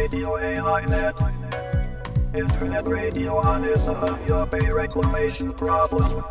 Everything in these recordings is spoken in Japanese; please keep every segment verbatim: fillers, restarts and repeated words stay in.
Radio A I Net. Internet radio on is of your pay reclamation problem.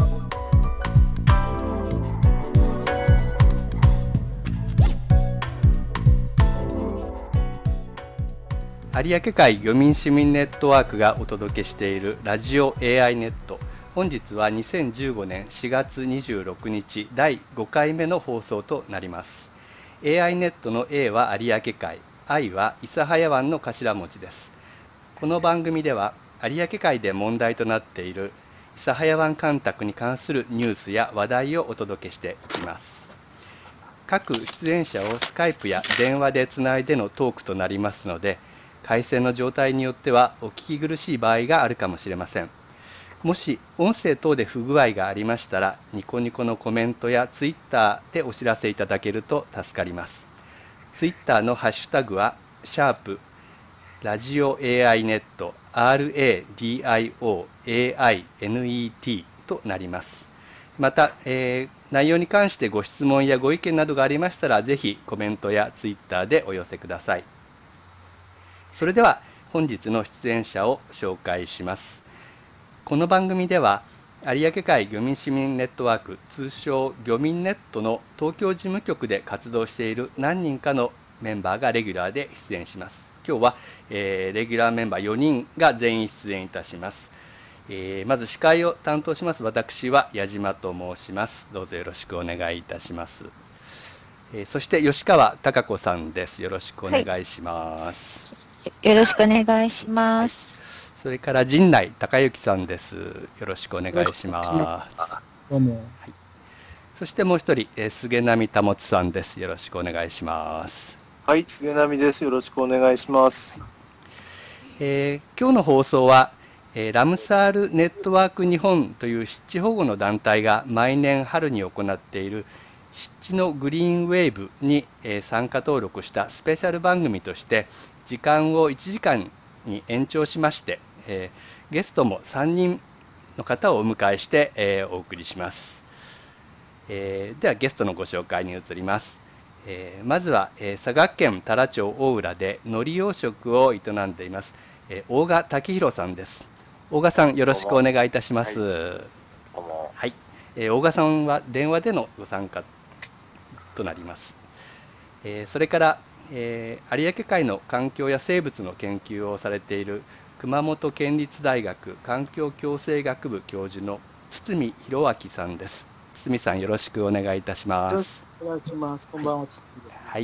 有明海漁民市民ネットワークがお届けしているラジオ エーアイ ネット。本日はにせんじゅうごねんしがつにじゅうろくにちだいごかいめの放送となります。エーアイ ネットの A は有明海、I は諫早湾の頭文字です。この番組では有明海で問題となっている諫早湾干拓に関するニュースや話題をお届けしていきます。各出演者をスカイプや電話でつないでのトークとなりますので、回線の状態によってはお聞き苦しい場合があるかもしれません。もし音声等で不具合がありましたら、ニコニコのコメントやツイッターでお知らせいただけると助かります。ツイッターのハッシュタグはシャープラジオ エーアイ ネット アールエーディーアイオーエーアイエヌイーティー となります。また、えー、内容に関してご質問やご意見などがありましたら、ぜひコメントやツイッターでお寄せください。それでは本日の出演者を紹介します。この番組では有明海漁民市民ネットワーク、通称漁民ネットの東京事務局で活動している何人かのメンバーがレギュラーで出演します。今日は、えー、レギュラーメンバーよにんが全員出演いたします。えー、まず司会を担当します私は矢島と申します。どうぞよろしくお願いいたします。えー、そして吉川貴子さんです。よろしくお願いします。 はい、よろしくお願いします。はい、 それから陣内孝之さんです。よろしくお願いします。 どうも。はい、 そしてもう一人、えー、菅波保さんです。よろしくお願いします。 はい、菅波です。よろしくお願いします。 えー、今日の放送は、えー、ラムサールネットワーク日本という湿地保護の団体が毎年春に行っている湿地のグリーンウェーブに、えー、参加登録したスペシャル番組として時間をいちじかんに延長しまして、えー、ゲストもさんにんの方をお迎えして、えー、お送りします。えー、ではゲストのご紹介に移ります。えー、まずは、えー、佐賀県太良町大浦で海苔養殖を営んでいます、えー、大賀武弘さんです。大賀さん、よろしくお願いいたします。はい、 どうも。 はい、えー、大賀さんは電話でのご参加となります。えー、それから、えー、有明海の環境や生物の研究をされている熊本県立大学環境共生学部教授の堤弘明さんです。堤さん、よろしくお願いいたします。 お願いします。こんばんは。 はい。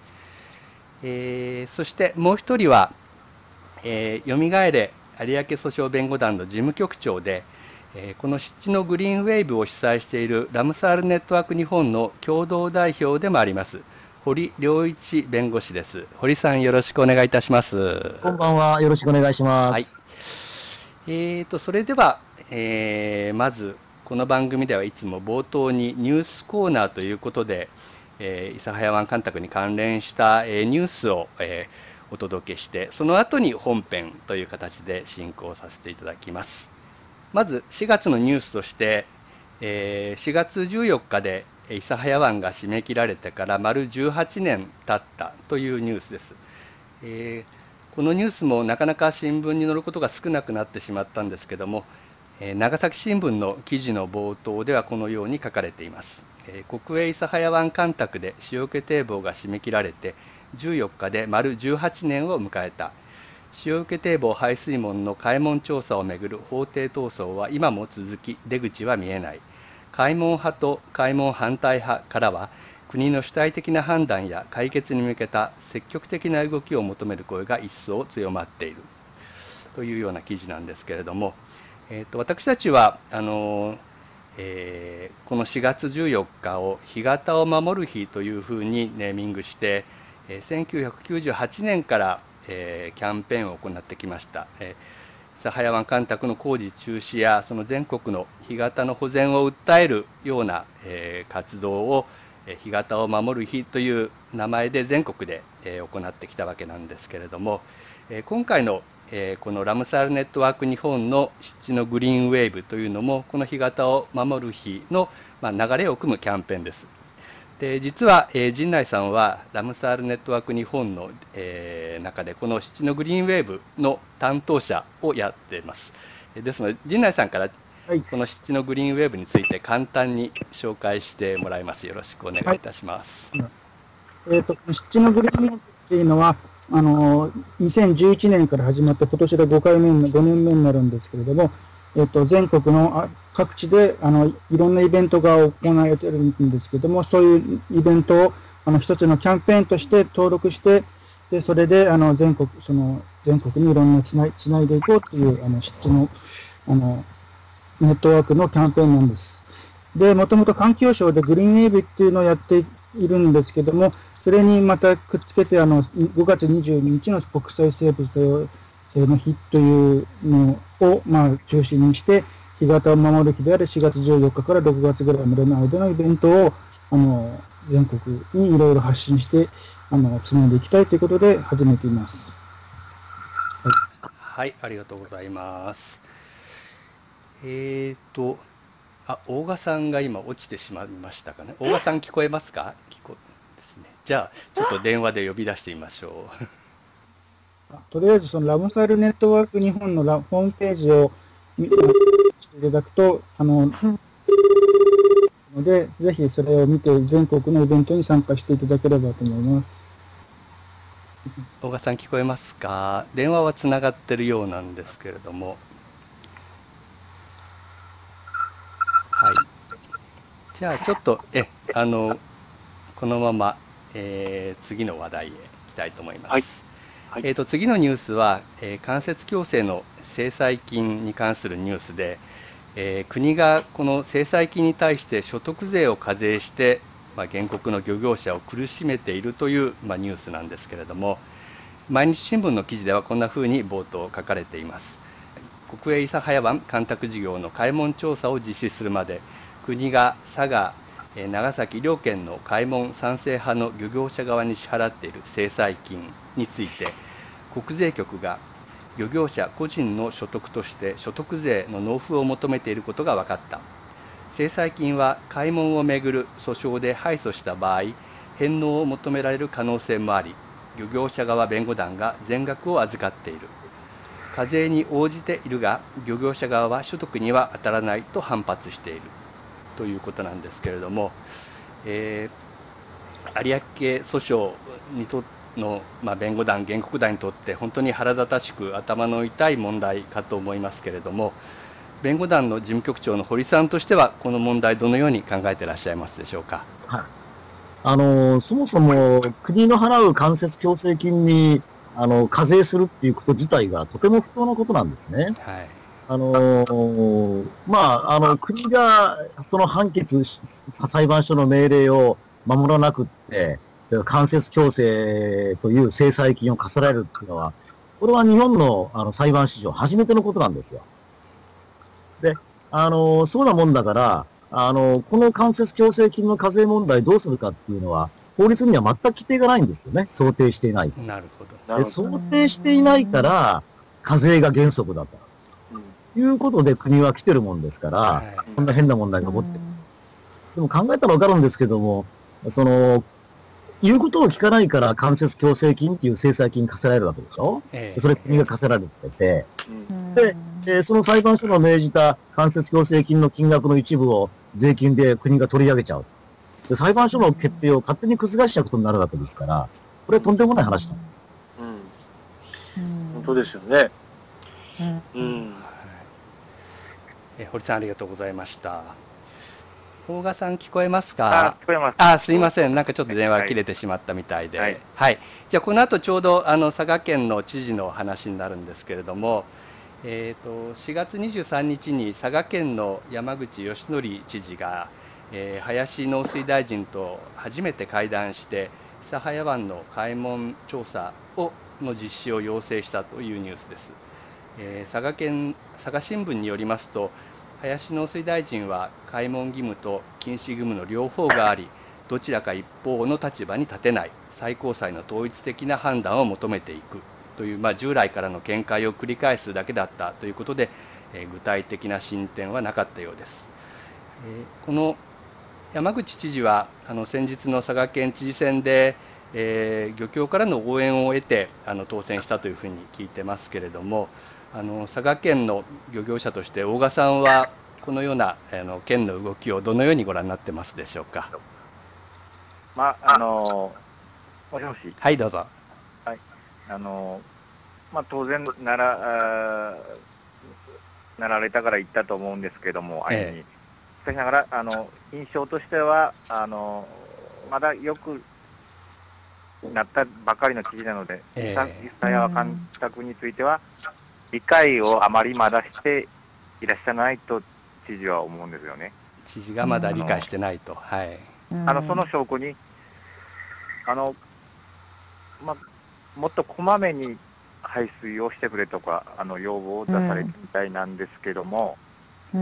えー、そしてもう一人は、えー、よみがえれ有明訴訟弁護団の事務局長で、えー、この湿地のグリーンウェーブを主催しているラムサールネットワーク日本の共同代表でもあります堀良一弁護士です。堀さん、よろしくお願いいたします。 こんばんは。よろしくお願いします。はい。 えーとそれでは、えー、まずこの番組ではいつも冒頭にニュースコーナーということで、えー、諫早湾干拓に関連した、えー、ニュースを、えー、お届けして、その後に本編という形で進行させていただきます。まずしがつのニュースとして、えー、しがつじゅうよっかで諫早湾が締め切られてから丸じゅうはちねん経ったというニュースです。えー、このニュースもなかなか新聞に載ることが少なくなってしまったんですけども、長崎新聞の記事の冒頭ではこのように書かれています。国営諫早湾干拓で塩気堤防が締め切られてじゅうよっかで丸じゅうはちねんを迎えた。塩気堤防排水門の開門調査をめぐる法廷闘争は今も続き、出口は見えない。開門派と開門反対派からは国の主体的な判断や解決に向けた積極的な動きを求める声が一層強まっているというような記事なんですけれども、えー、と私たちはあの、えー、このしがつじゅうよっかを干潟を守る日というふうにネーミングして、えー、せんきゅうひゃくきゅうじゅうはちねんから、えー、キャンペーンを行ってきました。えー、諫早湾干拓の工事中止やその全国の干潟の保全を訴えるような、えー、活動を、えー、干潟を守る日という名前で全国で、えー、行ってきたわけなんですけれども、えー、今回のこのラムサールネットワーク日本の湿地のグリーンウェーブというのもこの干潟を守る日の流れを組むキャンペーンです。 で実は、えー、陣内さんはラムサールネットワーク日本の、えー、中でこの七のグリーンウェーブの担当者をやっています。ですので陣内さんからこの七のグリーンウェーブについて簡単に紹介してもらいます。よろしくお願いいたします。 はい、えっと七のグリーンウェーブっていうのはあのにせんじゅういちねんから始まって今年でごかいめごねんめになるんですけれども、えっと全国の各地であのいろんなイベントが行われているんですけれども、そういうイベントをあの一つのキャンペーンとして登録して、でそれであの全国その全国にいろんなつないつないでいこうというあの七のあのネットワークのキャンペーンなんです。で、もともと環境省でグリーンウェーブっていうのをやっているんですけども、それにまたくっつけて、あの、ごがつにじゅうににちの国際生物多様性の日というのを、まあ、中心にして、干潟を守る日であるしがつじゅうよっかからろくがつぐらいまでの間のイベントを、あの、全国にいろいろ発信して、あの、つないでいきたいということで始めています。 はい、はい、ありがとうございます。えーと、あ、大賀さんが今落ちてしまいましたかね。大賀さん聞こえますか？聞こですね。じゃあちょっと電話で呼び出してみましょう。とりあえずそのラムサールネットワーク日本のラホームページを見ていただくと、あの、のでぜひそれを見て全国のイベントに参加していただければと思います。 大賀さん聞こえますか？電話はつながってるようなんですけれども。はい、じゃあちょっとえあのこのまま、えー、次の話題へ行きたいと思います。はいはい、えー、と次のニュースは、えー、間接矯正の制裁金に関するニュースで、えー、国がこの制裁金に対して所得税を課税して、まあ、原告の漁業者を苦しめているという、まあ、ニュースなんですけれども、毎日新聞の記事ではこんなふうに冒頭書かれています。国営諫早湾干拓事業の開門調査を実施するまで、国が佐賀、長崎両県の開門賛成派の漁業者側に支払っている制裁金について、国税局が漁業者個人の所得として所得税の納付を求めていることが分かった。制裁金は開門をめぐる訴訟で敗訴した場合、返納を求められる可能性もあり、漁業者側弁護団が全額を預かっている。課税に応じているが、漁業者側は所得には当たらないと反発しているということなんですけれども、えー、有明訴訟にとの、まあ、弁護団、原告団にとって本当に腹立たしく頭の痛い問題かと思いますけれども、弁護団の事務局長の堀さんとしては、この問題、どのように考えていらっしゃいますでしょうか。 はい、あのそもそも国の払う間接矯正金にあの課税するっていうこと自体がとても不当なことなんですね。はい、あのまあ、あの国がその判決、裁判所の命令を守らなくって、間接矯正という制裁金を課せられるっていうのは、これは日本のあの裁判史上初めてのことなんですよ。で、あのそうなもんだから、あのこの間接矯正金の課税問題どうするかっていうのは、法律には全く規定がないんですよね。想定していない。 なるほど。 で想定していないから、課税が原則だと、うん、いうことで国は来てるもんですから、はい、こんな変な問題が起こってる。でも考えたらわかるんですけども、その、言うことを聞かないから間接矯正金っていう制裁金課せられるわけでしょ、えー、それ国が課せられてて、うん、で、で、その裁判所が命じた間接矯正金の金額の一部を税金で国が取り上げちゃう。で裁判所の決定を勝手に覆しちゃうことになるわけですから、これはとんでもない話なんです。 うん。本当ですよね。 うん。うん、え堀さん、ありがとうございました。大賀さん、聞こえますか？ あ、聞こえます。 あ、すいません。なんかちょっと電話切れてしまったみたいで。はい。はい、じゃあ、この後ちょうどあの佐賀県の知事の話になるんですけれども、えーと、しがつにじゅうさんにちに佐賀県の山口義則知事が、えー、林農水大臣と初めて会談して、諫早湾の開門調査をの実施を要請したというニュースです。えー、佐賀県佐賀新聞によりますと、林農水大臣は開門義務と禁止義務の両方があり、どちらか一方の立場に立てない最高裁の統一的な判断を求めていくという、まあ、従来からの見解を繰り返すだけだったということで、えー、具体的な進展はなかったようです。えー、この山口知事はあの先日の佐賀県知事選で、えー、漁協からの応援を得てあの当選したというふうに聞いてますけれども、あの佐賀県の漁業者として大賀さんはこのようなあの県の動きをどのようにご覧になってますでしょうか。 まああのもしもし。 はい、どうぞ。 はい、あのまあ当然ならなられたから言ったと思うんですけども、相手に。ええしかしながらあの印象としてはあのまだよくなったばかりの知事なので、伊佐山監督については理解をあまりまだしていらっしゃらないと知事は思うんですよね。 知事がまだ理解してないと、はい。 あのその証拠にあの、ま、もっとこまめに排水をしてくれとかあの要望を出されてみたいなんですけども、うん、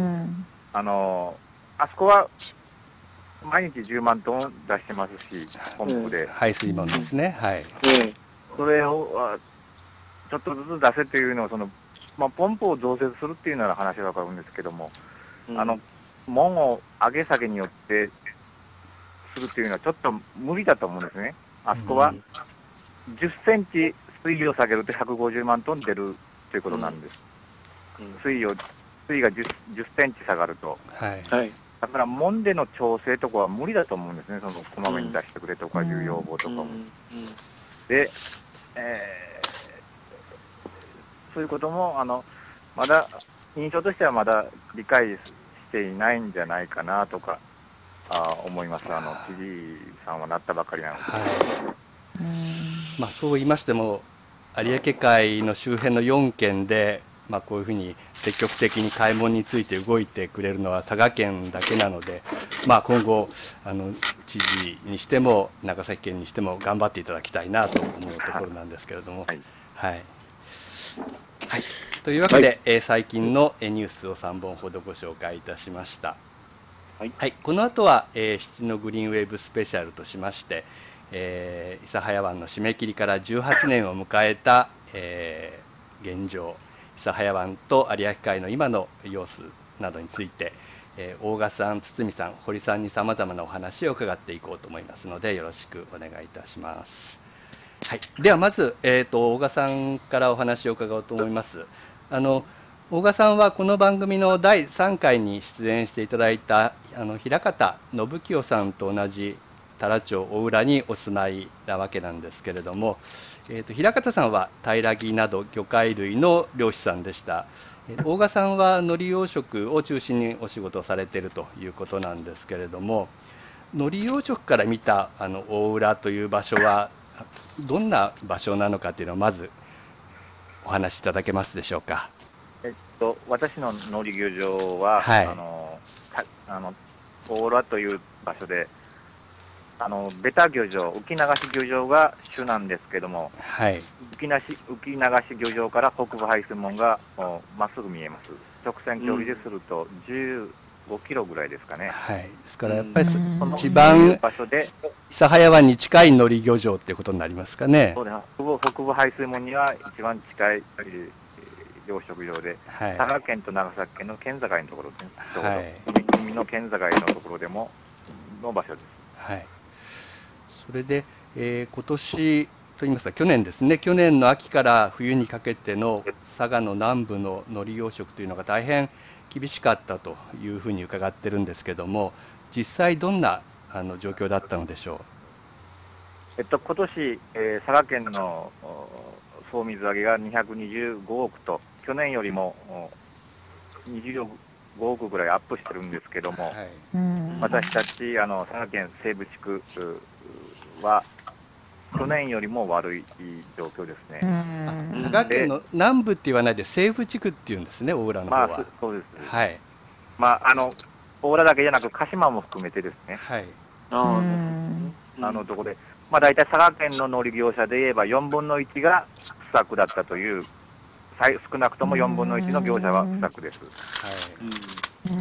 あのあそこは毎日じゅうまんトン出してますし、ポンプで。 排水門ですね。はい。 それをちょっとずつ出せというのは、その、まあ、ポンプを増設するっていうなら話はわかるんですけども、うん、あの、門を上げ下げによってするっていうのはちょっと無理だと思うんですね。あそこはじゅっセンチ水位を下げるとひゃくごじゅうまんトン出るということなんです。うん、水位を、水位が 10, 10センチ下がると。はい。だから門での調整とかは無理だと思うんですね、そのこまめに出してくれとかいう要望とかも。うんうん、で、えー、そういうこともあのまだ印象としてはまだ理解していないんじゃないかなとかあ思います。あの知事さんはなったばかりなので。はい、 まあそう言いましても有明海の周辺のよんけんで。まあこういうふうに積極的に開門について動いてくれるのは佐賀県だけなので、まあ、今後あの知事にしても長崎県にしても頑張っていただきたいなと思うところなんですけれども。はい、はいはい、というわけで、はい、えー、最近のニュースをさんぼんほどご紹介いたしました。はいはい、この後は、えー、七のグリーンウェーブスペシャルとしまして、えー、諫早湾の締め切りからじゅうはちねんを迎えた、えー、現状、諫早湾と有明海の今の様子などについて、えー、大賀さん、堤さん、堀さんにさまざまなお話を伺っていこうと思いますのでよろしくお願いいたします。はい、ではまず、えーと、大賀さんからお話を伺おうと思います。あの大賀さんはこの番組のだいさんかいに出演していただいたあの平方信清さんと同じ太良町大浦にお住まいなわけなんですけれども、えー、と平方さんは平木など魚介類の漁師さんでした。大賀さんは海苔養殖を中心にお仕事をされているということなんですけれども、海苔養殖から見たあの大浦という場所はどんな場所なのかというのをまずお話しいただけますでしょうか。 えっと、私の海苔漁場は、はい、あのあの大浦という場所で、あのベタ漁場、浮き流し漁場が主なんですけども、はい、浮きなし浮き流し漁場から北部排水門がまっすぐ見えます。直線距離でするとじゅうごキロぐらいですかね。 はい、ですからやっぱり一番諫早湾に近い海苔漁場っていうことになりますかね。 そうです。北部、北部排水門には一番近い養殖場で、はい、佐賀県と長崎県の県境のところですね。はい、海の県境のところでもの場所です。 はい。それで、えー、今年といいますか去年ですね、去年の秋から冬にかけての佐賀の南部の海苔養殖というのが大変厳しかったというふうに伺ってるんですけども、実際どんなあの状況だったのでしょう。 えっと今年、えー、佐賀県の総水揚げがにひゃくにじゅうごおくと去年よりもにじゅうごおくぐらいアップしてるんですけども、はい、私たちあの佐賀県西部地区は去年よりも悪い状況ですね。 佐賀県の南部って言わないで西部地区っていうんですね、大浦の方は。 まあ、そうです。 はい。 まああの大浦だけじゃなく鹿島も含めてですね。はい。ああのところで、まあ大体佐賀県の海苔業者で言えばよんぶんのいちが不作だったという、少なくともよんぶんのいちの業者は不作です。はい。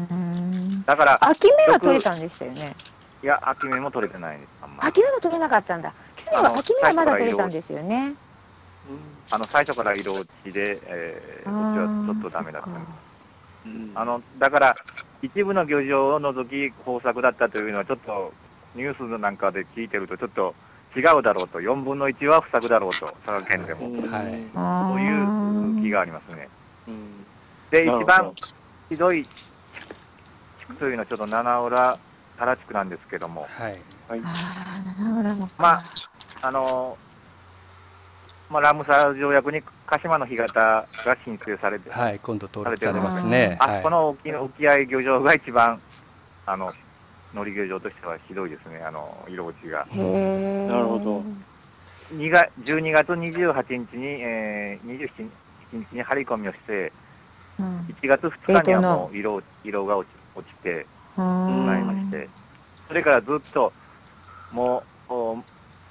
だから秋芽は取れたんでしたよね。 いや、秋芽も取れてないです。 秋芽も取れなかったんだ。去年は秋芽はまだ取れたんですよね。 あの最初から色落ちで、えー、うちはちょっとダメだったんです。 あの、だから、一部の漁場を除き豊作だったというのは、ちょっとニュースなんかで聞いてると、ちょっと違うだろうと、よんぶんのいちは不作だろうと、佐賀県でも。 はい。 そういう気がありますね。で、一番ひどい地区というのは、ちょっと七浦原地区なんですけども、 はい。 まあ、あの、まあ、ラムサール条約に鹿島の干潟が申請されて、 はい、今度登録されますね。 あそこの沖沖合漁場が一番、あの、乗り漁場としてはひどいですね、あの、色落ちが。 なるほど。 じゅうにがつにじゅうはちにちに、えー、にじゅうしちにちに張り込みをして、うん、いちがつふつかにはもう色色が落ち落ちてしまいまして、それからずっと、もう、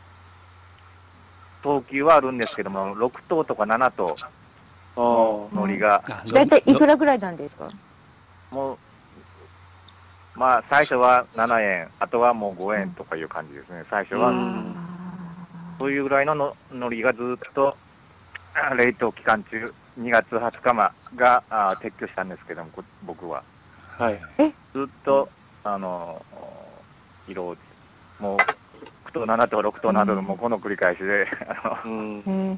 等級はあるんですけども、ろくとうとかななとうの海苔が。 大体いくらぐらいなんですか？ もう、まあ、最初はななえん、あとはもうごえんとかいう感じですね、最初は。そういうぐらいのの海苔がずっと、冷凍期間中、にがつはつかまがあ撤去したんですけども、僕は。 はい。 ずっと、あの、色落ち、もう、ろくとう、ななとう、ろくとうなどのもうこの繰り返しで、 うん、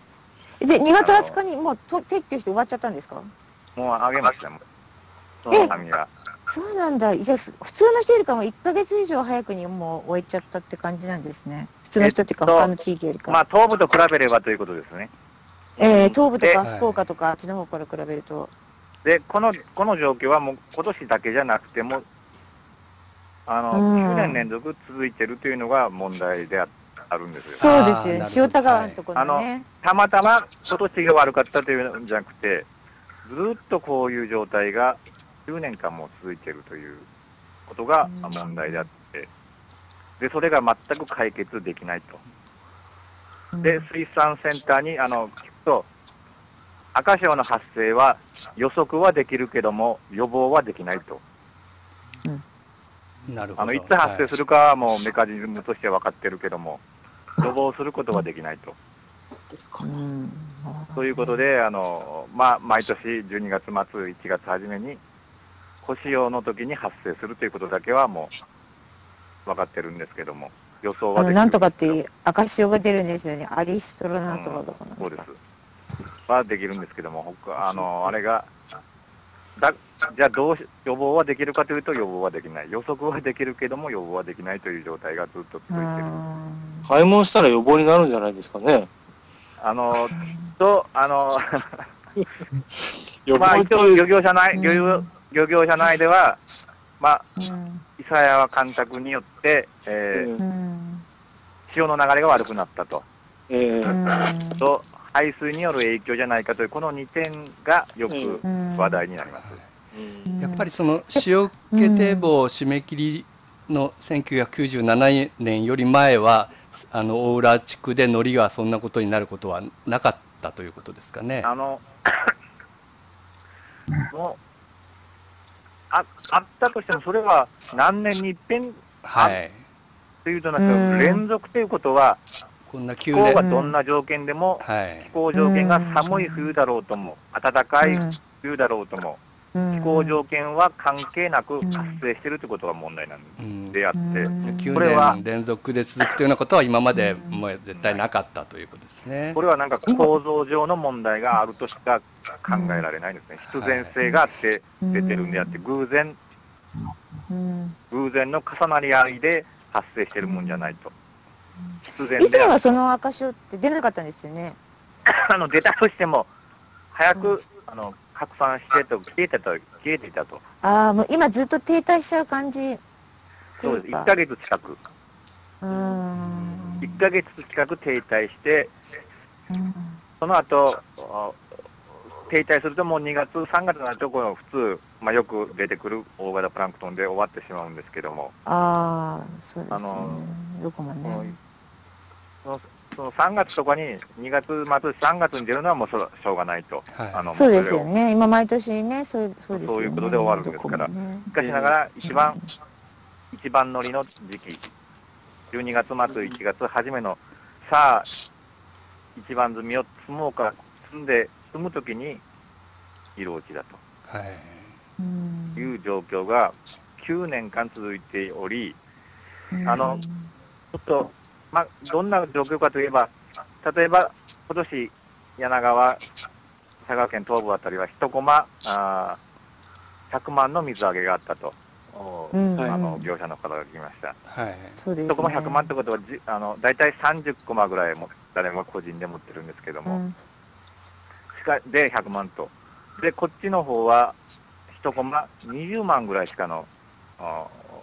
で、にがつはつかにもうと撤去して終わっちゃったんですか？ もうあげましたもん。その紙は。 そうなんだ。じゃあ、普通の人よりかもいっかげつ以上早くにもう終えちゃったって感じなんですね。普通の人っていうか、他の地域よりか。 まあ、東部と比べればということですね。 えー、東部とか福岡とかあっちの方から比べると。 で、この、この状況はもう今年だけじゃなくても、あの、きゅうねん連続続いてるというのが問題であるんですよ。そうですよ。塩田川のところね。 たまたま今年が悪かったというんじゃなくて、ずっとこういう状態がじゅうねんかんも続いているということが問題であって、で、それが全く解決できないと。で、水産センターに、あの、聞くと、赤潮の発生は予測はできるけども、予防はできないと。 なるほど。 あの、いつ発生するかはもうメカニズムとして分かってるけども、予防することはできないと。ということで、あの、まあ、毎年じゅうにがつまつ、いちがつはじめに、小潮の時に発生するということだけはもう分かってるんですけども、予想はできる。 なんとかって赤潮が出るんですよね。アリストロなんとかとか、 うん、そうです。はできるんですけども、あの、あれが、だじゃあどうし、予防はできるかというと予防はできない。予測はできるけども予防はできないという状態がずっと続いている。 買い物したら予防になるんじゃないですかね。 あの、と、あの、まあ一応漁業者内、漁業、漁業者内では、まあ、諫早干拓によって、えーうん、潮の流れが悪くなったと。えー、と、排水による影響じゃないかという、このにてんがよく話題になります。 やっぱりその塩気堤防締め切りのせんきゅうひゃくきゅうじゅうななねんより前は、あの大浦地区で海苔がそんなことになることはなかったということですかね。 あのもうああったとしても、それは何年に一遍あるというとなく、連続ということは、 こんな気候がどんな条件でも、はい、気候条件が寒い冬だろうとも、暖かい冬だろうとも、気候条件は関係なく発生しているということが問題なんであって、 これはきゅうねん連続で続くというようなことは今までもう絶対なかったということですね。 これはなんか構造上の問題があるとしか考えられないですね。必然性があって出てるんであって、偶然、偶然の重なり合いで発生しているもんじゃないと。 以前はその赤潮って出なかったんですよね。 あの出たとしても早く、うん、あの拡散してと消えてた消えていたと。 ああ、もう今ずっと停滞しちゃう感じ。 そうです。いっかげつ近く。うん。いっかげつ近く停滞して、うん、その後停滞するともうにがつさんがつになるところ普通、まあ、よく出てくる大型プランクトンで終わってしまうんですけども。 ああ、そうですね。どこもね。 そのそのさんがつとかににがつまつさんがつに出るのはもう しょうがないと、 はい、あのそうですよね。今毎年ね、そうそうですよね。 そういうことで終わるんですから、ね、しかしながら一番、うん、一番乗りの時期、じゅうにがつまついちがつ初めのさあ一番摘みを摘もうか摘んで摘むときに色落ちだと。はい。 いう状況がきゅうねんかん続いており、あの、ちょっと、まあ、どんな状況かといえば、例えば、今年、柳川、佐賀県東部あたりは一コマ、あひゃくまんの水揚げがあったと、うん、あの業者の方が来ました。はい、そうですね、いちコマひゃくまんってことはじあの、大体さんじゅっコマぐらいも誰も個人で持ってるんですけども、うん、しかでひゃくまんと。で、こっちの方はいちコマにじゅうまんぐらいしかの、あ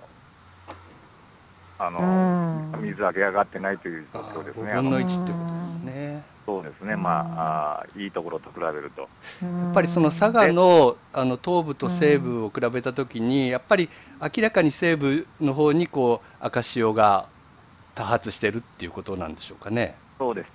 あの、うん、水揚げ上がってないという状況ですね。 ごぶんのいちってことですね。 そうですね、まあ、あいいところと比べると。やっぱりその佐賀のあの東部と西部を比べたときに、やっぱり明らかに西部の方にこう赤潮が多発してるっていうことなんでしょうかね。 そうです。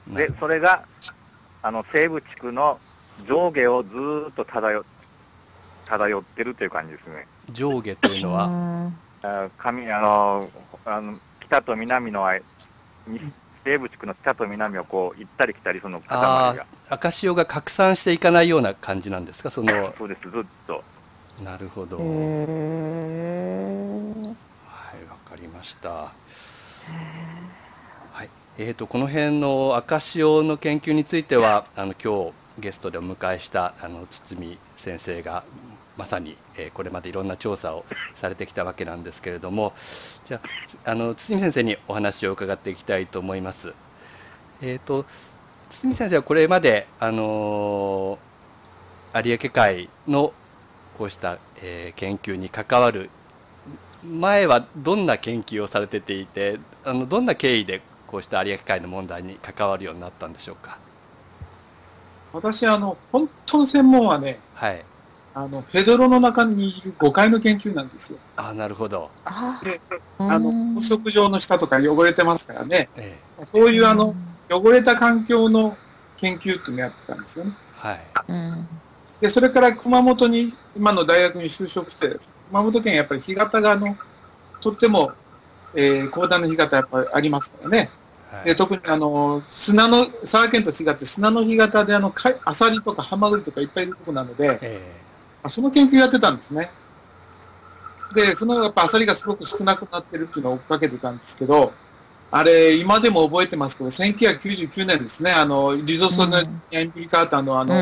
で、それがあの西部地区の上下をずーっと漂漂ってるという感じですね。 上下というのは、 あ上あのあの北と南の間西部地区の北と南をこう行ったり来たりその塊が赤潮が拡散していかないような感じなんですか、その。 そうです、ずっと。 なるほど。はい、わかりました。はい、えーとこの辺の赤潮の研究についてはあの今日ゲストでお迎えしたあの堤先生がまさに、えー、これまでいろんな調査をされてきたわけなんですけれども、じゃあ、あの堤先生にお話を伺っていきたいと思います。えーと堤先生はこれまで、あのー、有明海のこうした、えー、研究に関わる前はどんな研究をされてていて、あのどんな経緯でこうした有明海の問題に関わるようになったんでしょうか。 私あの本当の専門はね、 はい、 あのフェドロの中にいる誤解の研究なんですよ。 あ、なるほど。 で、あの捕食場の下とか汚れてますからね、ええ、そういうあの汚れた環境の研究っていうのをやってたんですよね。 はい。 で、それから熊本に今の大学に就職してです、ね、熊本県やっぱり干潟があのとっても、えー、広大な干潟やっぱりありますからね。はい、で特にあの砂の佐賀県と違って砂の干潟であのアサリとかハマグリとかいっぱいいるところなので、えー、その研究やってたんですね。でそのやっぱアサリがすごく少なくなってるっていうのを追っかけてたんですけど、あれ今でも覚えてますけどせんきゅうひゃくきゅうじゅうきゅうねんですね、あのリゾソネアインプリカータのあの、うん、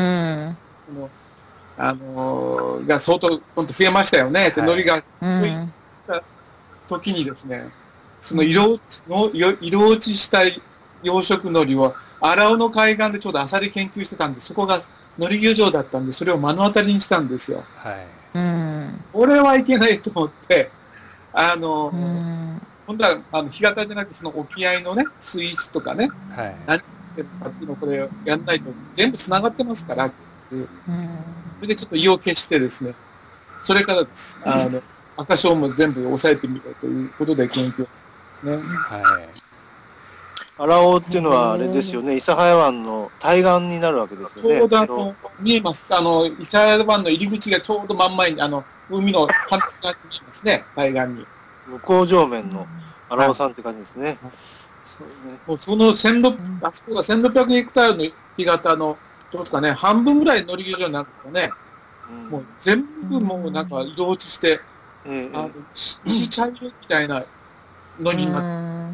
そのあのー、が相当本当増えましたよね。で、海苔が増えた時にですね、その色落ちの色落ちした養殖海苔を荒尾の海岸でちょうどアサリ研究してたんで、そこが海苔漁場だったんで、それを目の当たりにしたんですよ。はい、うん、これはいけないと思って、あの、うん、本当はあの干潟じゃなくて、その沖合のね、水質とかね、はい、何ってるかっていうのをこれやんないと全部つながってますからっていう。うん、それでちょっと意を決してですね、それからです、あの赤潮も全部抑えてみようということで研究ですね。はい。 荒尾っていうのはあれですよね、諫早湾の対岸になるわけですよね。 ちょうどあの見えます。あの諫早湾の入り口がちょうど真ん前にあの海の反対側に見えますね、対岸に。 向こう上面の荒尾さんって感じですね。はい、 そうね。もうその千六あそこがせんろっぴゃくヘクタールの干潟のどうですかね、半分ぐらい海苔漁場になるんですかね。うん、もう全部もうなんか色落ちして、うん、あの石茶色みたいな海苔になって、うん、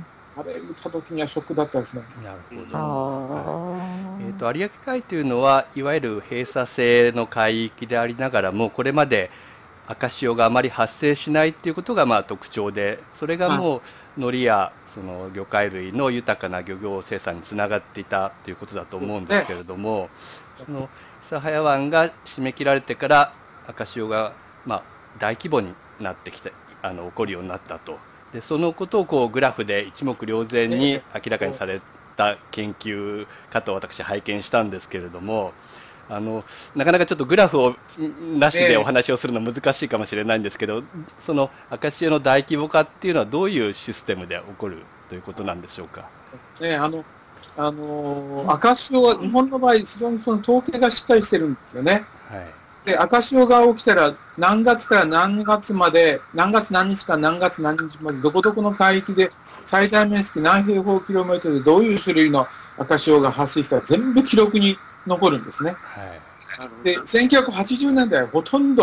あれ見た時にはショックだったですね。 なるほど。はい、えっと有明海というのはいわゆる閉鎖性の海域でありながらも、これまで赤潮があまり発生しないということがまあ特徴で、それがもう海苔やその魚介類の豊かな漁業生産につながっていたということだと思うんですけれども、その諫早湾が締め切られてから赤潮がまあ大規模になってきてあの起こるようになったと。でそのことをこうグラフで一目瞭然に明らかにされた研究かと私拝見したんですけれども、あのなかなかちょっとグラフをなしでお話をするの難しいかもしれないんですけど、その赤潮の大規模化っていうのはどういうシステムで起こるということなんでしょうか。 ね、あのあのー、赤潮は日本の場合非常にその統計がしっかりしてるんですよね。はい、で赤潮が起きたら何月から何月まで何月何日から何月何日までどこどこの海域で最大面積何平方キロメートルでどういう種類の赤潮が発生したら全部記録に残るんですね。はい、でせんきゅうひゃくはちじゅうねんだいはほとんど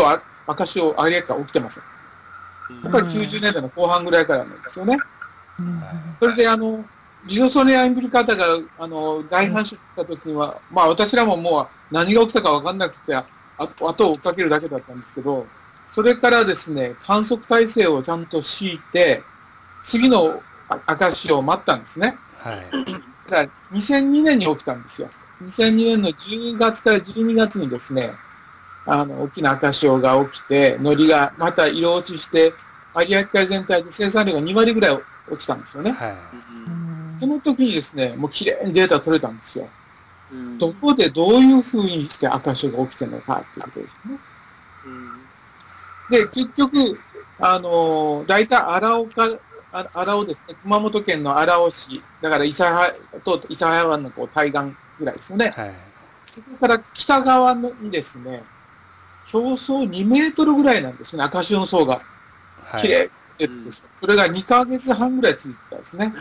赤潮有明海起きてます。やっぱりきゅうじゅうねんだいの後半ぐらいからなんですよね。それであのリゾソネアインブルカータがあの大繁殖した時には、まあ私らももう何が起きたか分かんなくて、あ後を追っかけるだけだったんですけど、それからですね、観測体制をちゃんと敷いて、次の赤潮を待ったんですね。はい。だからにせんにねんに起きたんですよ。にせんにねんのじゅうがつからじゅうにがつにですね、あの、大きな赤潮が起きて、海苔がまた色落ちして、有明海全体で生産量がにわりぐらい落ちたんですよね。はい。その時にですね、もう綺麗にデータ取れたんですよ。どこでどういうふうにして赤潮が起きてるのかっていうことですね。で、結局、あのー、大体荒尾か、荒尾ですね、熊本県の荒尾市、だから諫早と諫早湾のこう対岸ぐらいですよね。はい、そこから北側にですね、表層にメートルぐらいなんですね、赤潮の層が。綺麗にです、はい、それがにかげつはんぐらい続いてたんですね。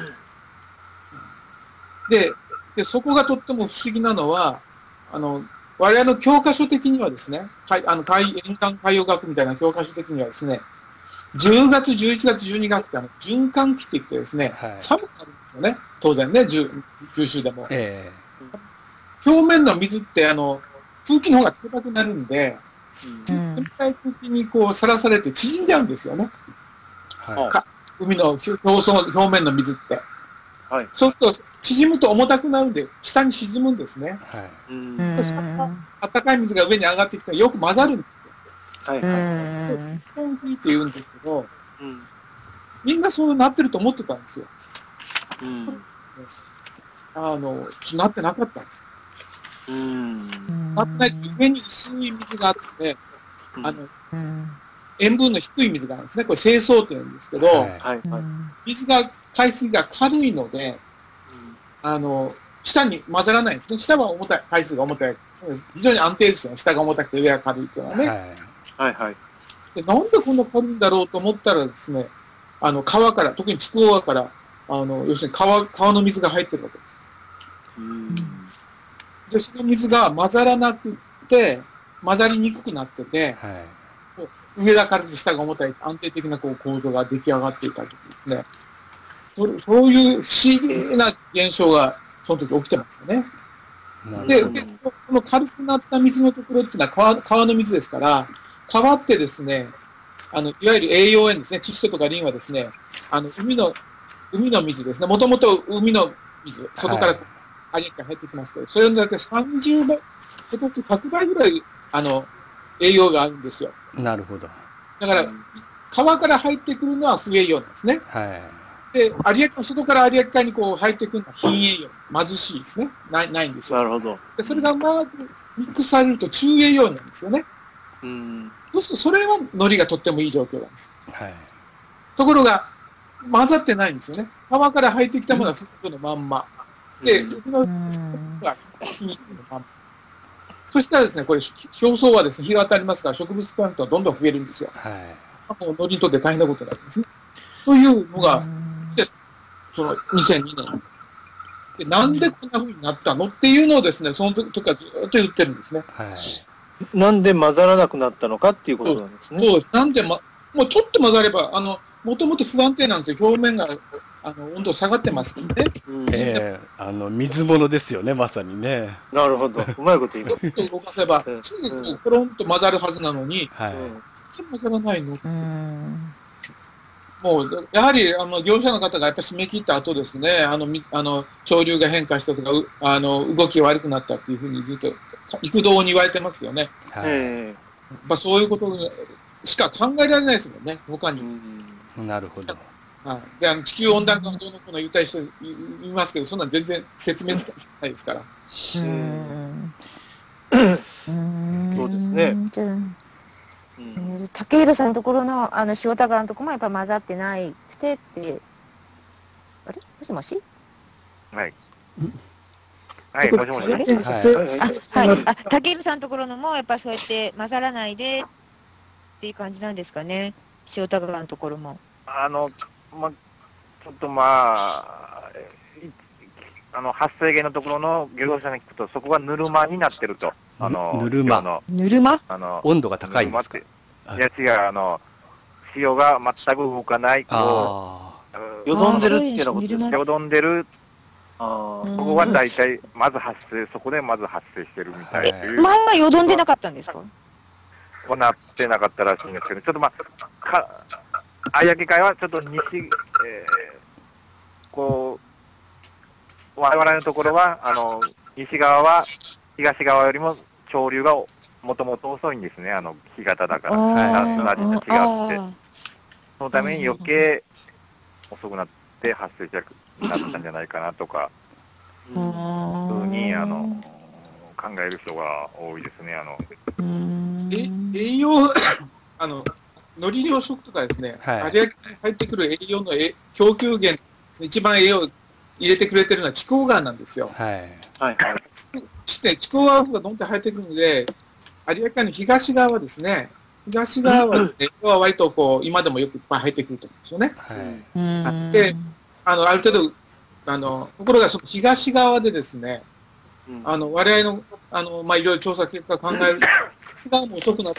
で、でそこがとっても不思議なのは、あの、我々の教科書的にはですね、海あの海沿岸海洋学みたいな教科書的にはですね、じゅうがつ、じゅういちがつ、じゅうにがつってあの循環期って言ってですね、はい、寒くなるんですよね、当然ね、九州でも。えー、表面の水ってあの空気の方が冷たくなるんで、うん、冷たい空気にこうさらされて縮んじゃうんですよね。はい、海の表層表面の水って。はい、そうすると縮むと重たくなるんで下に沈むんですね。はい、そしたら暖かい水が上に上がってきたらよく混ざるんですよ。はいはい。循環器って言うんですけど、うん、みんなそうなってると思ってたんですよ。うん、あのなってなかったんです。うん、なってない上に薄い水があって、あの、うん、塩分の低い水があるんですね。これ清掃って言うんですけど、はいはい、水が海水が軽いので、あの、下に混ざらないんですね。下は重たい、海水が重たい。非常に安定ですよね。下が重たくて上が軽いっていうのはね。はい、はいはい。で、なんでこんな軽いんだろうと思ったらですね、あの、川から、特に筑後川から、あの、要するに川、川の水が入ってるわけです。うんで、その水が混ざらなくて、混ざりにくくなってて、はい、上が軽くて下が重たい、安定的なこう構造が出来上がっていたときですね。そ, そういう不思議な現象がその時起きてましたね。で、でこの軽くなった水のところっていうのは 川, 川の水ですから、川ってですね、あのいわゆる栄養塩ですね、窒素とかリンはですね、あの海の海の水ですね、もともと海の水、外から有明海入ってきますけど、それのだってさんじゅうばい、ひゃくばいぐらいあの栄養があるんですよ。なるほど。だから、川から入ってくるのは不栄養なんですね。はいで、有明海、外から有明海にこう入ってくるのは貧栄養、貧しいですね。ない、ないんですよ。なるほど。で、それがうまくミックスされると中栄養なんですよね。うん。そうすると、それは海苔がとってもいい状況なんです。はい。ところが、混ざってないんですよね。川から入ってきたものは外のまんま。で、海のは気に入るのまんま。そしたらですね、これ、表層はですね、日が当たりますから、植物プランクトンはどんどん増えるんですよ。はい。もう海苔にとって大変なことになりますね。というのが、そのにせんにねんで、なんでこんな風になったのっていうのをですね、その時からずっと言ってるんですね。はい、 なんで混ざらなくなったのかっていうことなんですね。 そう、なんで、ま、もうちょっと混ざれば、あの、もともと不安定なんですよ。表面が、あの、温度下がってますからね。 ええー、あの、水物ですよね、まさにね。 なるほど。うまいこと言います。 ちょっと動かせば、すぐコロンと混ざるはずなのに、はい。混ざらないの。うんもう、やはり、あの、業者の方がやっぱり締め切った後ですね、あの、あの、潮流が変化したとか、あの、動きが悪くなったっていうふうにずっと、幾度に言われてますよね。はい。まあ、そういうことしか考えられないですもんね、他に。 なるほど。 はい。で、あの、地球温暖化のどうのこうの言ったりして言いますけど、そんなん全然説明つかないですから。うん。 そうですね。 うん、竹広さんのところのあの塩田川のところもやっぱ混ざってないくてってあれもしもしはいはいもしもしはいはいあ竹広さんのところのもやっぱそうやって混ざらないでっていう感じなんですかね塩田川のところもあのまちょっとまああの発生源のところの漁業者に聞くとそこがぬるまになってると。あのぬるまぬるまあの温度が高いんですかいや違う、あの、潮が全く動かない、こう、よどんでるっていうのことですね。 よどんでる。 あここは大体、まず発生、そこでまず発生してるみたいという。 前はよどんでなかったんですか？ こうなってなかったらしいんですけど、ちょっとまあ、か、有明海はちょっと西、えー、こう、我々のところは、あの、西側は東側よりも潮流がもともと遅いんですね、あの、干潟だから、夏と違って。そのために余計遅くなって発生しなったんじゃないかなとか、そういうふうに、あの、考える人が多いですね、あの。 え、栄養、あの、海苔養殖とかですね、有明に入ってくる栄養の供給源、一番栄養を入れてくれてるのは筑後川なんですよ。はい。はい。して筑後川がどんどん入ってくるので、有明海の東側はですね、東側はですね、栄養は割とこう、今でもよくいっぱい入ってくると思うんですよね。はい。で、あの、ある程度、あの、ところがその東側でですね、あの、我々の、あの、まあ、いろいろ調査結果考えると、西側も遅くなった。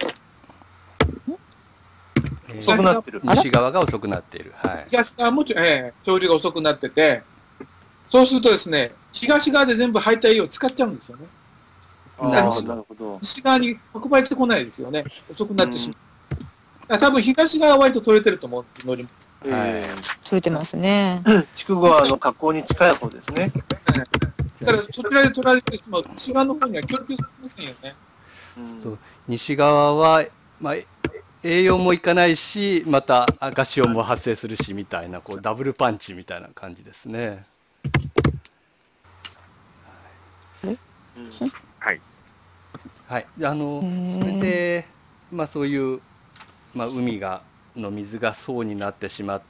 遅くなってる。西側が遅くなっている。はい。 東側も、ええ、潮流が遅くなってて、そうするとですね、東側で全部入った栄養を使っちゃうんですよね。 なるほど。 西側に運ばれてこないですよね。遅くなってしまう。多分東側は割と取れてると思う、海苔も。 はい。取れてますね。 筑後川の河口に近い方ですね。 だからそちらで取られてしまうと、西側の方には供給しませんよね。 西側は、まあ、栄養もいかないし、また赤潮も発生するしみたいな、こうダブルパンチみたいな感じですね。 はい。 はい。あの、それで、まあそういう、まあ海が、の水が層になってしまって、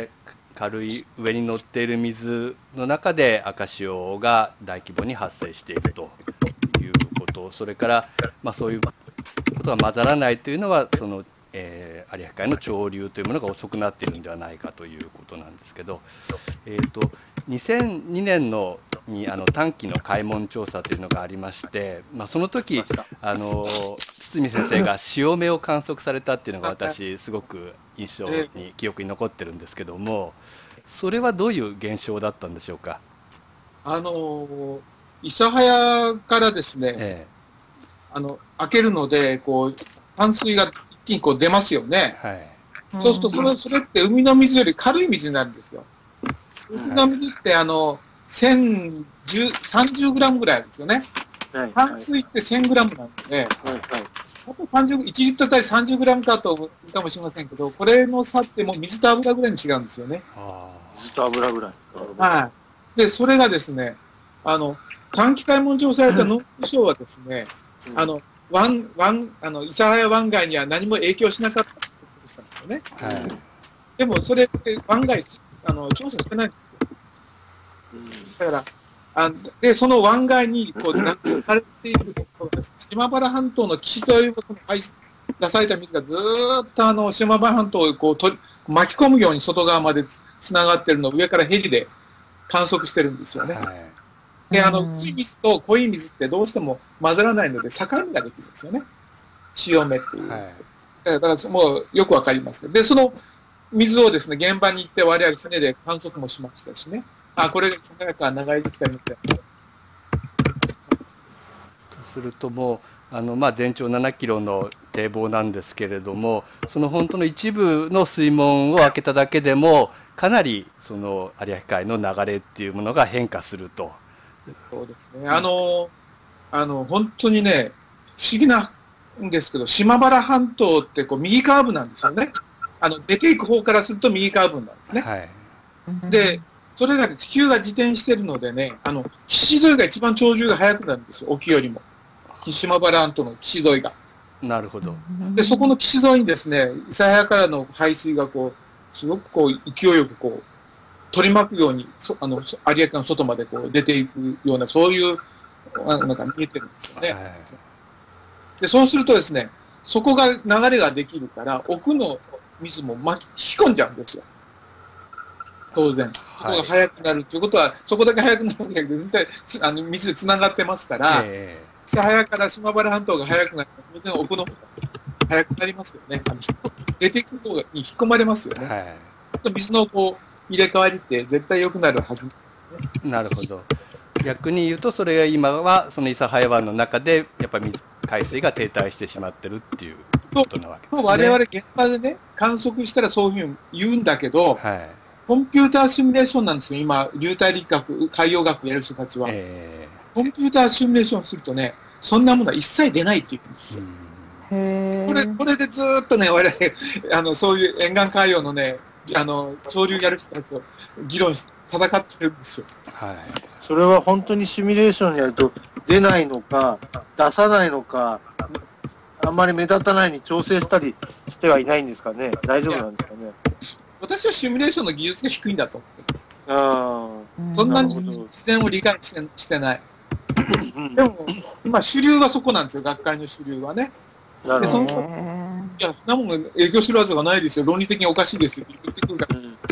軽い上に乗っている水の中で赤潮が大規模に発生しているということ、それから、まあそういうことが混ざらないというのは、その、えー、有明海の潮流というものが遅くなっているんではないかということなんですけど、えーと、にせんにねんのにあの短期の海門調査というのがありまして、まあ、その時あの堤先生が潮目を観測されたっていうのが私すごく印象に記憶に残ってるんですけども、それはどういう現象だったんでしょうか。 あの諫早からですね、ええ、あの開けるのでこう淡水が一気にこう出ますよね。はい、そうするとそれそれって海の水より軽い水になるんですよ。海の水ってあのせんさんじゅうグラムぐらいあるんですよね。はい、淡水ってせんグラムなんで、はいはい、あとさんじゅう、いちリットル対さんじゅうグラムかと思うかもしれませんけど、これの差ってもう水と油ぐらいに違うんですよね。 水と油ぐらい。 はい。で、それがですね、あの、短期海門調査された農水省はですね、うん、あの、湾、湾、あの、諫早湾岸には何も影響しなかったということしたんですよね。はい、でも、それって湾岸、あの、調査してないんですよ。だから、あで、その湾岸にこう流されているところです。島原半島の岸沿いを出された水がずーっとあの島原半島をこう取り巻き込むように外側までつつながってるのを上からヘリで観測してるんですよね。はい、で、あの、薄い水と濃い水ってどうしても混ざらないので境目ができるんですよね。潮目っていう。はい、だからもうよくわかりますけど。で、その水をですね、現場に行って我々船で観測もしましたしね。あ、これが諫早から流れてきたみたいな。とするともうあの、まあ、全長ななキロの堤防なんですけれども、その本当の一部の水門を開けただけでもかなりその有明海の流れっていうものが変化すると。 そうですね。あのあの本当にね不思議なんですけど、島原半島ってこう右カーブなんですよね。あの出ていく方からすると右カーブなんですね。はい、でそれが、ね、地球が自転してるのでね、あの岸沿いが一番潮流が速くなるんですよ、沖よりも。島原半島の岸沿いが。 なるほど。 で、そこの岸沿いにですね、諫早からの排水がこう、すごくこう、勢いよくこう、取り巻くように、そあの有明海の外までこう出ていくような、そういう、なんか見えてるんですよね。はい、で、そうするとですね、そこが流れができるから、奥の水も巻き、引き込んじゃうんですよ。当然。そこが速くなるということは、はい、そこだけ速くなるわけだけど、全体あの水でつながってますから、諫早から島原半島が速くなると、当然奥の方が早くなりますよね。あの出ていく方に引っ込まれますよね。はい、水のこう入れ替わりって絶対良くなるはず、ね。 なるほど。逆に言うと、それが今はその諫早湾の中でやっぱり海水が停滞してしまってるっていうことなわけですね。 我々現場でね、観測したらそういうふうに言うんだけど、はい、コンピューターシミュレーションなんですよ、今、流体力学、海洋学やる人たちは、えー。コンピューターシミュレーションするとね、そんなものは一切出ないって言うんですよ。これ、これでずーっとね、我々、あの、そういう沿岸海洋のね、あの、潮流やる人たちと議論して、戦ってるんですよ。 はい。それは本当にシミュレーションやると出ないのか、出さないのか、あんまり目立たないように調整したりしてはいないんですかね。大丈夫なんですかね。 私はシミュレーションの技術が低いんだと思ってます。ああ。そんなに自然を理解して、してない。でも、今主流はそこなんですよ、学会の主流はね。なるほど。いや、そんなもん影響するはずがないですよ。論理的におかしいですよって言ってくるから。うんうん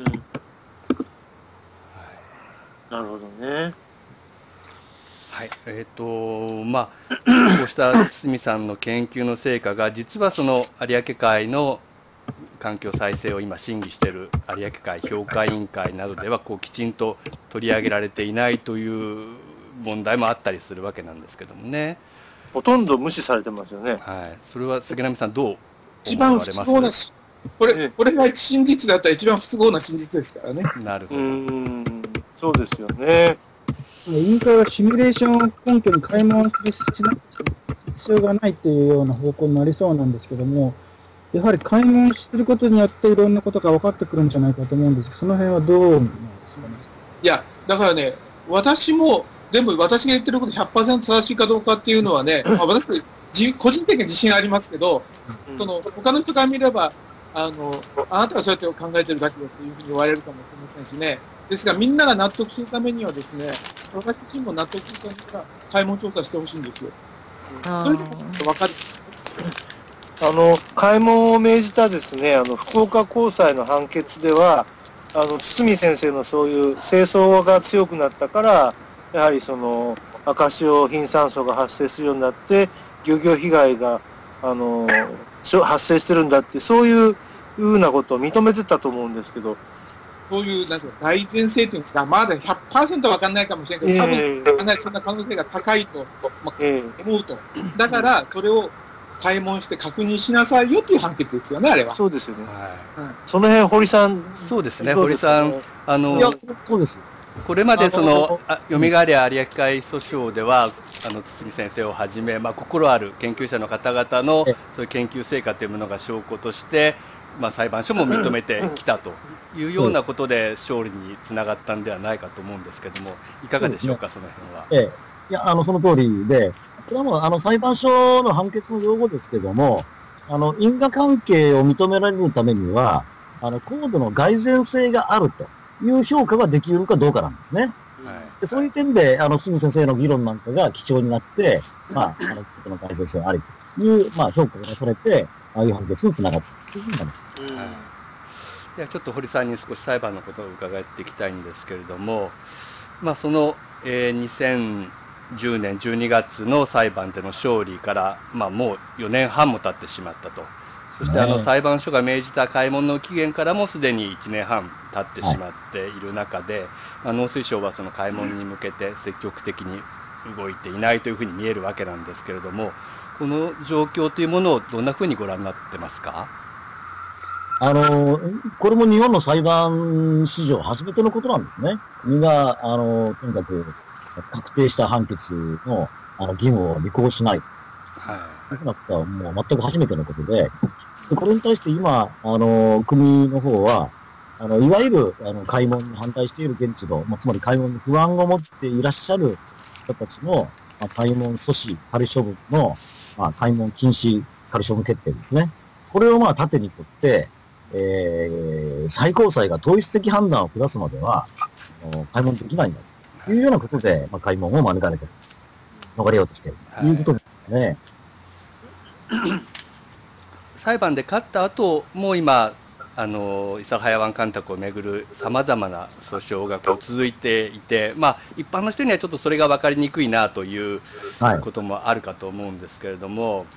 なるほどね。 はい、えっ、ー、とまあこうした堤さんの研究の成果が実はその有明海の環境再生を今審議している有明海評価委員会などではこうきちんと取り上げられていないという問題もあったりするわけなんですけどもね。 ほとんど無視されてますよね。 はい、それは杉並さんどう一番不都合なこれこれが真実だったら一番不都合な真実ですからね。 なるほど。 うんそうですよね。 委員会はシミュレーションを根拠に開門する必要がないというような方向になりそうなんですけども、やはり開門することによっていろんなことが分かってくるんじゃないかと思うんですけど、その辺はどうなんですかね。 いや、だからね、私も、でも私が言ってること ひゃくパーセント 正しいかどうかっていうのはね、まあ、私、個人的に自信ありますけど、うん、その他の人から見れば、あの、あなたがそうやって考えてるだけだっていうふうに言われるかもしれませんしね。ですが、みんなが納得するためにはですね、私自身も納得するためには、開門調査してほしいんですよ。それでも分かる。 あの、開門を命じたですね、あの、福岡高裁の判決では、あの、堤先生のそういう清掃が強くなったから、やはりその、赤潮貧酸素が発生するようになって、漁業被害が、あの、発生してるんだって、そういうふうなことを認めてたと思うんですけど、 そういう、なんか、大前提というんですか、まだ ひゃくパーセント 分かんないかもしれないけど、多分、かなりそんな可能性が高いと、まあ、思うと。だから、それを開門して確認しなさいよっていう判決ですよね、あれは。 そうですよね。はい、その辺、堀さん。 そうですね、堀さん。あの、 いや、そうです。 これまでその、よみがえり有明海訴訟では、あの堤先生をはじめ、まあ、心ある研究者の方々のそういう研究成果というものが証拠として、まあ、裁判所も認めてきたというようなことで勝利につながったんではないかと思うんですけども、いかがでしょうか、その辺は。 ええ、いや、あのその通りで、これはもうあの裁判所の判決の用語ですけども、あの因果関係を認められるためには、あの高度の蓋然性があるという評価ができるかどうかなんですね。はい、でそういう点で、あの堤先生の議論なんかが基調になって、まあ、あの高度の蓋然性ありという、まあ、評価が出されて、ああいう判決につながったというふうになります。 はい、ではちょっと堀さんに少し裁判のことを伺っていきたいんですけれども、まあ、その、えー、にせんじゅうねんじゅうにがつの裁判での勝利から、まあ、もうよねんはんも経ってしまったと。そしてあの裁判所が命じた開門の期限からもすでにいちねんはん経ってしまっている中で、まあ、農水省はその開門に向けて積極的に動いていないというふうに見えるわけなんですけれども、この状況というものをどんなふうにご覧になってますか？ あの、これも日本の裁判史上初めてのことなんですね。国が、あの、とにかく確定した判決のあの義務を履行しない。はい。というふうなことはもう全く初めてのことで、でこれに対して今、あの、国の方は、あの、いわゆる、あの、開門に反対している現地の、まあ、つまり開門に不安を持っていらっしゃる人たちの、まあ、開門阻止、仮処分の、まあ、開門禁止、仮処分決定ですね。これをまあ、盾にとって、えー、最高裁が統一的判断を下すまでは、開門できないんだというようなことで、まあ、開門を免れてる、逃れようとしているということですね。 はい、裁判で勝った後も今、あの諫早湾干拓をめぐるさまざまな訴訟がこう続いていて、まあ、一般の人にはちょっとそれが分かりにくいなということもあるかと思うんですけれども、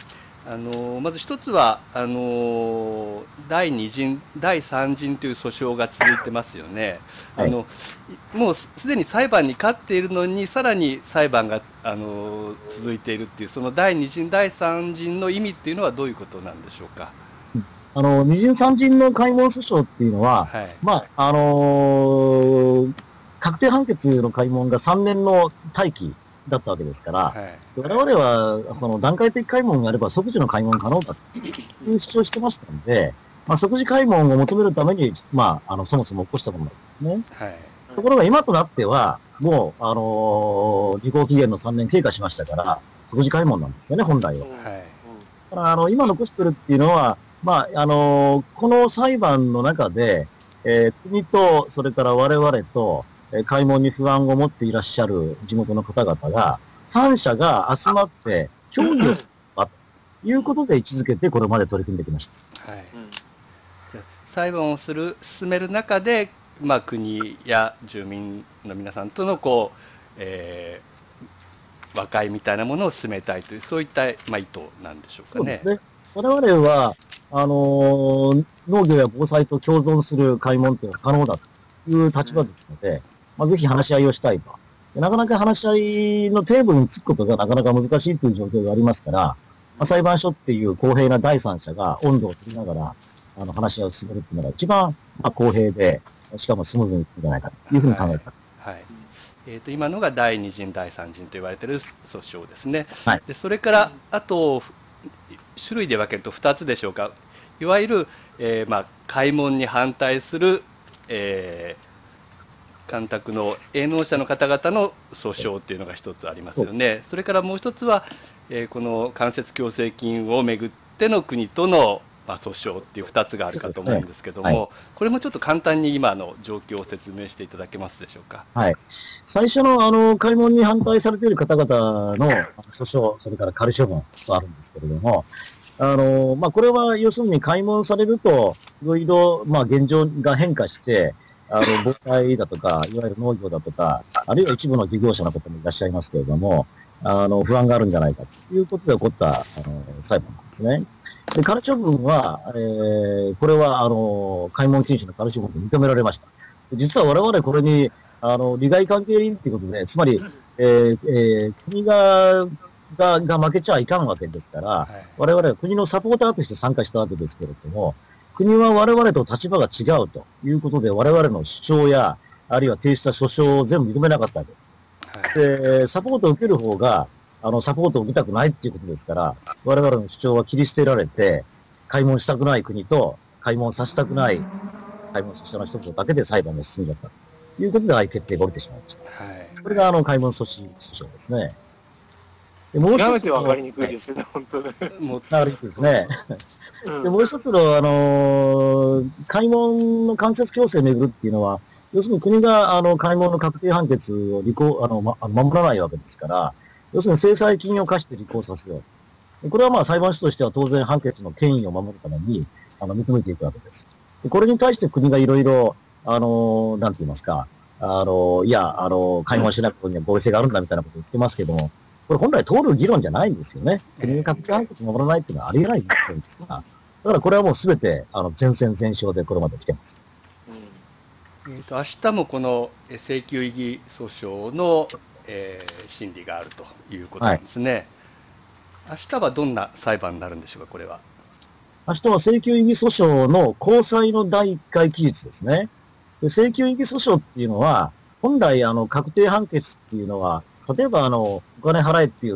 あのまず一つはあの第二陣、第三陣という訴訟が続いてますよね。はい、あのもうすでに裁判に勝っているのに、さらに裁判があの続いているっていう、その第二陣、第三陣の意味っていうのはどういうことなんでしょうか。 あの二陣三陣の開門訴訟っていうのは、はい、まああのー、確定判決の開門がさんねんの待機だったわけですから、はい、我々はその段階的開門があれば即時の開門可能だという主張をしてましたので、まあ、即時開門を求めるために、まあ、あのそもそも起こしたものなんですね。はい、ところが今となっては、もう、あのー、時効期限のさんねん経過しましたから、即時開門なんですよね、本来は。はい、だからあの今残してるっていうのは、まああのー、この裁判の中で、えー、国と、それから我々と、開門に不安を持っていらっしゃる地元の方々が、三者が集まって協議をしたということで位置づけて、これまで取り組んできました。はい、 じゃ裁判をする進める中で、まあ、国や住民の皆さんとのこう、えー、和解みたいなものを進めたいという、そういった、まあ、意図なんでしょうかね。そうですね。 我々はあのー、農業や防災と共存する開門というのは可能だという立場ですので、まあ、ぜひ話し合いをしたいと。なかなか話し合いのテーブルにつくことがなかなか難しいという状況がありますから、まあ、裁判所っていう公平な第三者が温度を取りながら、あの話し合いを進めるっていうのが一番、まあ、公平で、しかもスムーズにいくんじゃないかというふうに考えた。はい。はい、 えーと、今のが第二陣、第三陣と言われている訴訟ですね。はい。で、それから、あと、種類で分けるとふたつでしょうか。いわゆる、えー、まあ、開門に反対する、えー、干拓の営農者の方々の訴訟っていうのが一つありますよね。それからもう一つは、えー、この間接強制金をめぐっての国との、まあ、訴訟っていうふたつがあるかと思うんですけども、ね、はい、これもちょっと簡単に今の状況を説明していただけますでしょうか。 はい、最初のあの開門に反対されている方々の訴訟、それから仮処分とあるんですけれども、あのまあ、これは要するに開門されると、いろいろ、まあ、現状が変化して、あの、防災だとか、いわゆる農業だとか、あるいは一部の漁業者の方もいらっしゃいますけれども、あの、不安があるんじゃないかということで起こった、あの、裁判なんですね。で、仮処分は、えー、これは、あの、開門禁止の仮処分で認められました。実は我々これに、あの、利害関係人っていうことで、つまり、えーえー、国が、が、が負けちゃいかんわけですから、はい、我々は国のサポーターとして参加したわけですけれども、国は我々と立場が違うということで、我々の主張や、あるいは提出した訴訟を全部認めなかったわけです。はい、で、サポートを受ける方が、あの、サポートを受けたくないっていうことですから、我々の主張は切り捨てられて、開門したくない国と、開門させたくない、開門させたの人だけで裁判が進んじゃったということで、ああいう決定が降りてしまいました。はい、これが、あの、開門阻止訴訟ですね。 もう一つ分かりにくいですね、本当ね。 もう分かりにくいですね。でもう一つの、あのー、開門の間接強制をめぐるっていうのは、要するに国が、あの、開門の確定判決を履行、あの、ま、守らないわけですから、要するに制裁金を課して履行させよう。これはまあ裁判所としては当然判決の権威を守るために、あの、認めていくわけです。でこれに対して国がいろいろ、あのー、なんて言いますか、あの、いや、あの、開門しないことには合理性があるんだみたいなことを言ってますけども、これ本来通る議論じゃないんですよね。国が確定判決を守らないっていうのはありえないんですが、だからこれはもうすべて、あの、全戦全勝でこれまで来てます。 うん、えっと、明日もこの請求異議訴訟の、えー、審理があるということなんですね。はい、明日はどんな裁判になるんでしょうか、これは。 明日は請求異議訴訟の高裁のだいいっかい期日ですね。で請求異議訴訟っていうのは、本来、あの、確定判決っていうのは、例えば、あの、お金払えっていう、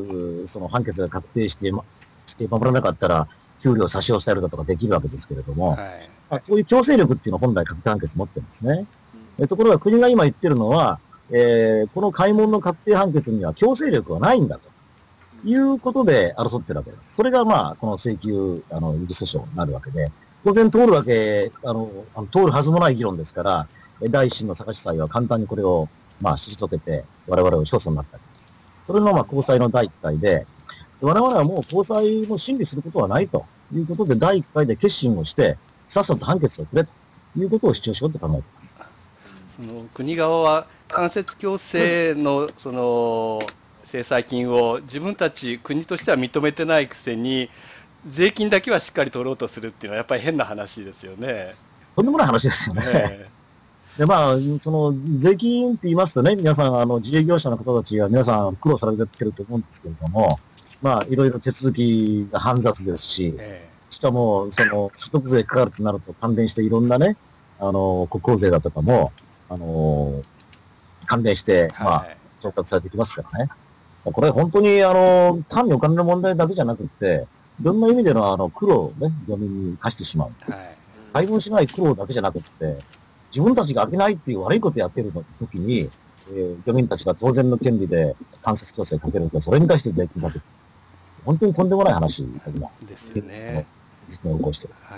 その判決が確定して、ま、して守らなかったら、給料差し押さえるだとかできるわけですけれども、はい、まあ、そういう強制力っていうのは本来確定判決持ってるんですね。うん、ところが国が今言ってるのは、えー、この開門の確定判決には強制力はないんだということで争ってるわけです。それがまあ、この請求、あの、異議訴訟になるわけで、当然通るわけ、あの、あの通るはずもない議論ですから、第一審の坂地裁は簡単にこれを、まあ、退けて、我々は勝訴になったわけです。それの、まあ、高裁のだいいっかいで、我々はもう高裁も審理することはないということで、だいいっかいで決心をして、さっさと判決をくれということを主張しようと考えています。 その国側は、間接強制の、その、制裁金を自分たち国としては認めてないくせに、 税金だけはしっかり取ろうとするっていうのはやっぱり変な話ですよね。 とんでもない話ですよね。えー、で、まあ、その税金って言いますとね、皆さん、あの、自営業者の方たちは皆さん苦労されてると思うんですけれども、まあ、いろいろ手続きが煩雑ですし、えー、しかも、その、所得税かかるとなると関連していろんなね、あの、国交税だとかも、あの、関連して、まあ、調達されてきますからね。これ本当に、あの、単にお金の問題だけじゃなくて、いろんな意味での、あの、苦労をね、漁民に課してしまう。はい。配分しない苦労だけじゃなくて、自分たちが飽きないっていう悪いことやってる時に、えー、漁民たちが当然の権利で間接強制かけると、それに対して税金かける。本当にとんでもない話だけど。 ですよね。 実践を起こしてる。はい。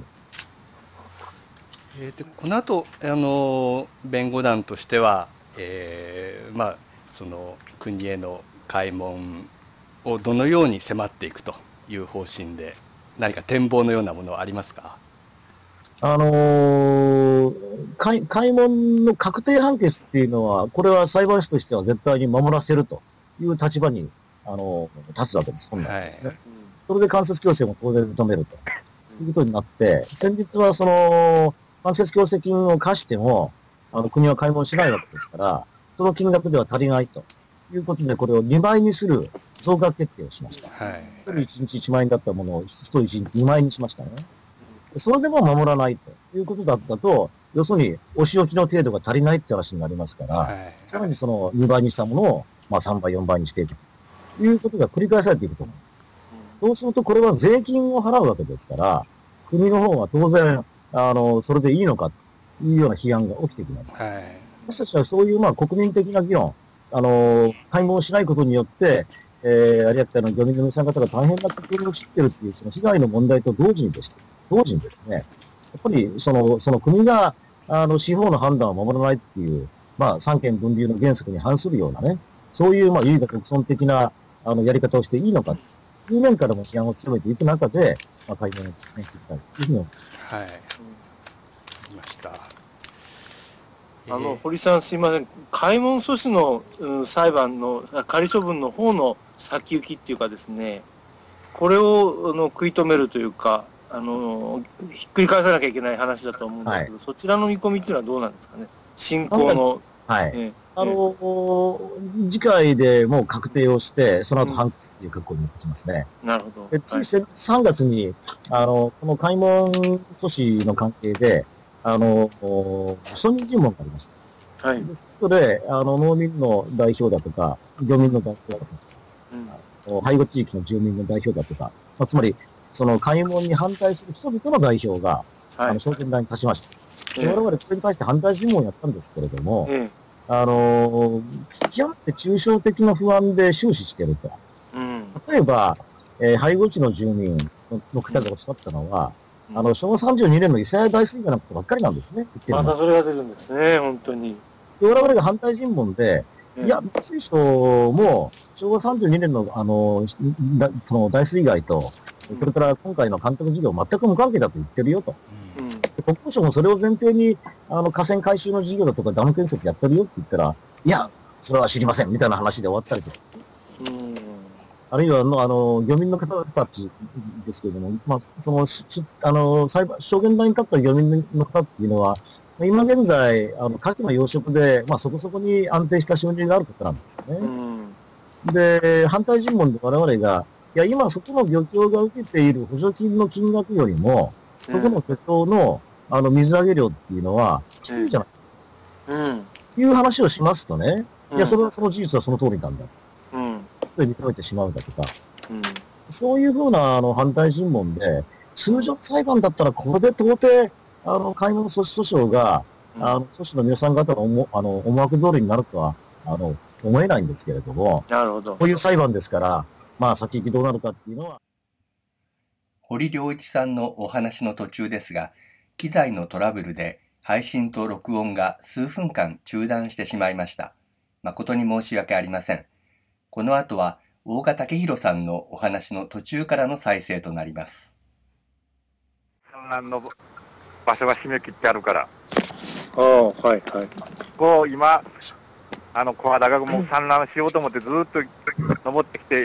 えー、でこの後、あの弁護団としては、えー、まあその国への開門をどのように迫っていくという方針で、何か展望のようなものはありますか？ あのー、開、開門の確定判決っていうのは、これは裁判所としては絶対に守らせるという立場に、あのー、立つわけです。本来ですね。はい、それで間接強制も当然認めるということになって、先日はその、間接強制金を課しても、あの、国は開門しないわけですから、その金額では足りないということで、これをにばいにする増額決定をしました。はい。一人いちにちいちまん円だったものを、一人いちにちにまん円にしましたね。それでも守らないということだったと、要するに、お仕置きの程度が足りないって話になりますから、はい、さらにそのにばいにしたものを、まあさんばい、よんばいにしていくということが繰り返されていくと思います。そうすると、これは税金を払うわけですから、国の方は当然、あの、それでいいのかというような批判が起きてきます。はい、私たちはそういう、まあ、国民的な議論、あの、開門しないことによって、えー、有明海の漁民の皆さん方が大変な苦労を知っているという、その被害の問題と同時にですね、同時にですね、やっぱり、その、その国が、あの、司法の判断を守らないっていう、まあ、三権分立の原則に反するようなね、そういう、まあ、唯我独尊的な、あの、やり方をしていいのかという面からも批判を強めていく中で、まあ、開門を進めていきたいというふうに思います。 はい。いました。 あの堀さん、すいません、開門阻止の、うん、裁判の仮処分の方の先行きっていうかですね、これをあの食い止めるというか、あのひっくり返さなきゃいけない話だと思うんですけど、はい、そちらの見込みっていうのはどうなんですかね、進行の。はい。 えあのー、次回でもう確定をして、その後判決っていう格好になってきますね。 うん、なるほど。 で、ついさんがつに、あの、この開門阻止の関係で、あの、証人尋問がありました。はい。で、そこで、あの、農民の代表だとか、漁民の代表だとか、うん、背後地域の住民の代表だとか、まあ、つまり、その開門に反対する人々の代表が、はい、あの、証言台に立ちました。で、我々これに対して反対尋問をやったんですけれども、ええ、あの、極めて抽象的な不安で終始していると。うん、例えば、えー、背後地の住民の方がおっしゃったのは、うん、あの、しょうわさんじゅうにねんの諫早大水害のことばっかりなんですね。 またそれが出るんですね、本当に。 で、我々が反対尋問で、うん、いや、水省も、しょうわさんじゅうにねんの、あの、その大水害と、それから今回の監督事業全く無関係だと言ってるよと。うん、国交省もそれを前提に、あの、河川改修の事業だとかダム建設やってるよって言ったら、いや、それは知りません、みたいな話で終わったりとか。うん、あるいは、あの、あの、漁民の方たちですけれども、まあ、その、しあの、裁判、証言台に立った漁民の方っていうのは、今現在、あの、牡蠣の養殖で、まあ、そこそこに安定した収入がある方なんですよね。うん、で、反対尋問で我々が、いや、今そこの漁協が受けている補助金の金額よりも、そこの漁協の、あの、水揚げ量っていうのは、低いじゃない。うん。いう話をしますとね、うん、いや、それはその事実はその通りなんだ。うん。と認めてしまうんだとか、うん。そういうふうな、あの、反対尋問で、通常裁判だったら、これで到底、あの、買い物阻止訴訟が、うん、あの、阻止の皆さん方の思、あの、思惑通りになるとは、あの、思えないんですけれども、 なるほど。 こういう裁判ですから、まあ、先行きどうなるかっていうのは。 堀良一さんのお話の途中ですが、機材のトラブルで配信と録音が数分間中断してしまいました。誠に申し訳ありません。この後は大賀武弘さんのお話の途中からの再生となります。 産卵の場所が締め切ってあるから。 ああ、はいはい。 こう今、あの小肌がもう産卵しようと思ってずっと登ってきて、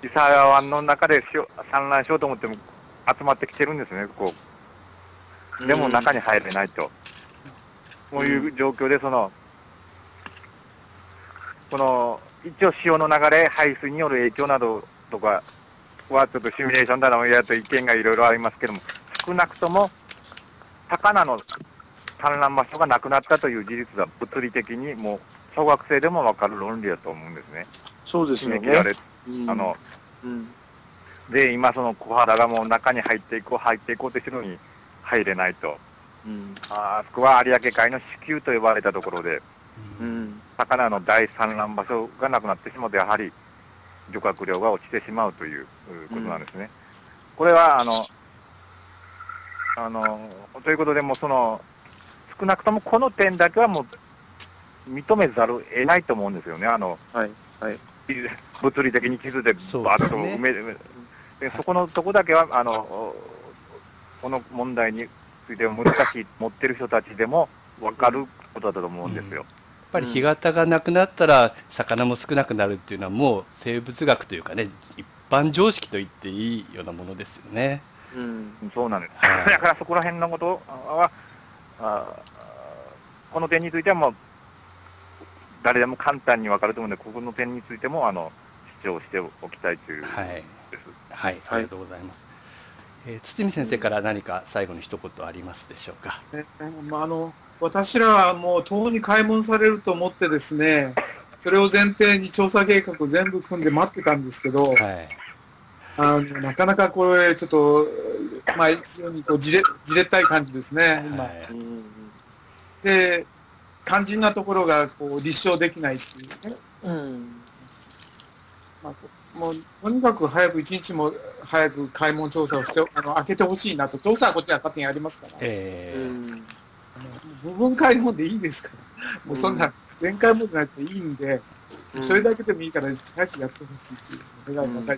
諫早湾の中でしよ産卵しようと思っても集まってきてるんですね、こう。でも中に入れないと。こういう状況で、その、この、一応潮の流れ、排水による影響などとかは、ちょっとシミュレーションだのやと意見がいろいろありますけども、少なくとも、魚の産卵場所がなくなったという事実は物理的にもう小学生でも分かる論理だと思うんですね。 そうですよね。 あの、うん、で、今その小原がもう中に入っていこう、入っていこうとしてるのに入れないと。うん、あそこは有明海の子宮と呼ばれたところで、うん、魚の大産卵場所がなくなってしまうと、やはり漁獲量が落ちてしまうということなんですね。うん、これは、あの、あの、ということでも、その、少なくともこの点だけはもう認めざるを得ないと思うんですよね。あの、はいはい、物理的に地図でバーッと埋める。そ, でそこのとこだけは、あの、この問題について難しい持ってる人たちでも分かることだと思うんですよ。うん、やっぱり干潟がなくなったら魚も少なくなるっていうのはもう生物学というかね、一般常識と言っていいようなものですよね。 うん、そうなんです。はい、だからそこら辺のことはあこの点についてはもう誰でも簡単に分かると思うので、ここの点についてもあの主張しておきたいというです。 はい、はい、ありがとうございます。えー、堤先生から何か最後に一言ありますでしょうか。 えまあ、あの私らはもうとうに開門されると思ってですね、それを前提に調査計画を全部組んで待ってたんですけど、はい、あのなかなかこれちょっと、まあ、非常にこうじれじれったい感じですね、今。はい、で、肝心なところがこう立証できないっていうね。うんまあもうとにかく早く一日も早く開門調査をしてあの開けてほしいなと。調査はこっちは勝手にやりますから、えー、うん部分開門でいいですからもうそんな全開門じゃなくていいんで、うん、それだけでもいいから早くやってほしいっていう願いが高い、うん、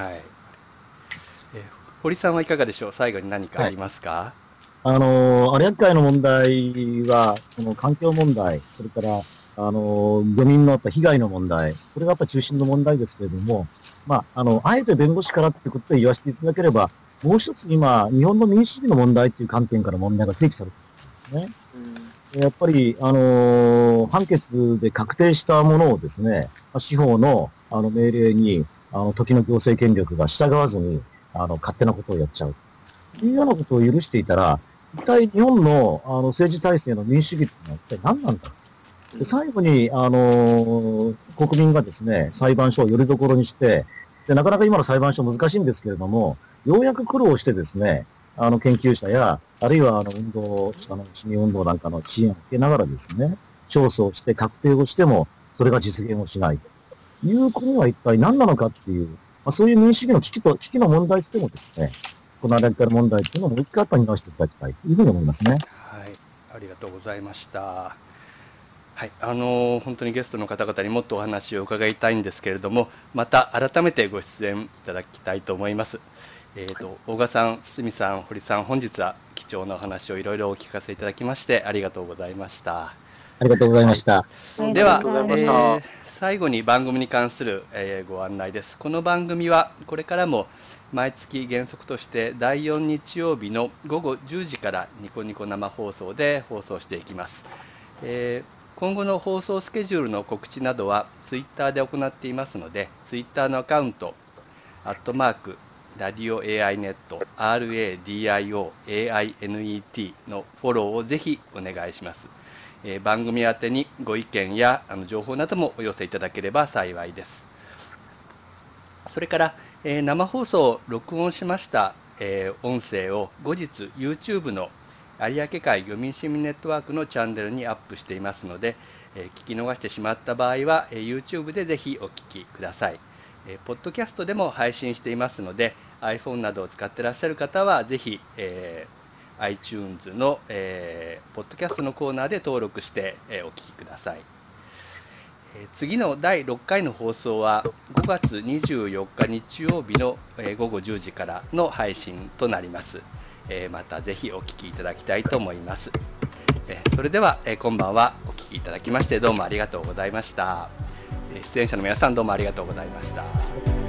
はい、 えー、堀さんはいかがでしょう。最後に何かありますか。 はい、あの有明海の問題はその環境問題、それからあの、漁民のやっぱ被害の問題、これがやっぱ中心の問題ですけれども、まあ、あの、あえて弁護士からってことで言わせていただければ、もう一つ今、日本の民主主義の問題っていう観点から問題が提起されているんですね。うん、やっぱり、あのー、判決で確定したものをですね、司法のあの命令に、あの、時の行政権力が従わずに、あの、勝手なことをやっちゃう。というようなことを許していたら、一体日本の、あの、政治体制の民主主義っていうのは一体何なんだで最後に、あのー、国民がですね、裁判所をよりどころにして、で、なかなか今の裁判所難しいんですけれども、ようやく苦労してですね、あの、研究者や、あるいは、あの、運動、あの、市民運動なんかの支援を受けながらですね、調査をして確定をしても、それが実現をしないという国は一体何なのかっていう、まあ、そういう民主主義の危機と、危機の問題としてもですね、この有明海の問題っていうのをもう一回やっぱり見直していただきたいというふうに思いますね。 はい、ありがとうございました。はい、あの本当にゲストの方々にもっとお話を伺いたいんですけれども、また改めてご出演いただきたいと思います。えーと、大賀さん、堤さん、堀さん、本日は貴重なお話をいろいろお聞かせいただきましてありがとうございました。 ありがとうございました。 では、えー、最後に番組に関する、えー、ご案内です。この番組はこれからも毎月原則としてだいよん日曜日の午後じゅうじからニコニコ生放送で放送していきます。えー今後の放送スケジュールの告知などはツイッターで行っていますので、ツイッターのアカウント、アットマーク、ラディオ エーアイネット、アールエーディーアイオーエーアイエヌイーティー のフォローをぜひお願いします。えー、番組宛てにご意見やあの情報などもお寄せいただければ幸いです。それから、えー、生放送を録音しました、えー、音声を後日 YouTube の有明海漁民市民ネットワークのチャンネルにアップしていますので、えー、聞き逃してしまった場合は、えー、YouTube でぜひお聞きください。えー、ポッドキャストでも配信していますので、iPhone などを使っていらっしゃる方は、ぜひ、えー、iTunes の、えー、ポッドキャストのコーナーで登録して、えー、お聞きください。えー、次のだいろっかいの放送はごがつにじゅうよっか日曜日の、えー、午後じゅうじからの配信となります。えー、またぜひお聞きいただきたいと思います。えー、それでは、えー、今晩はお聞きいただきましてどうもありがとうございました。えー、出演者の皆さんどうもありがとうございました。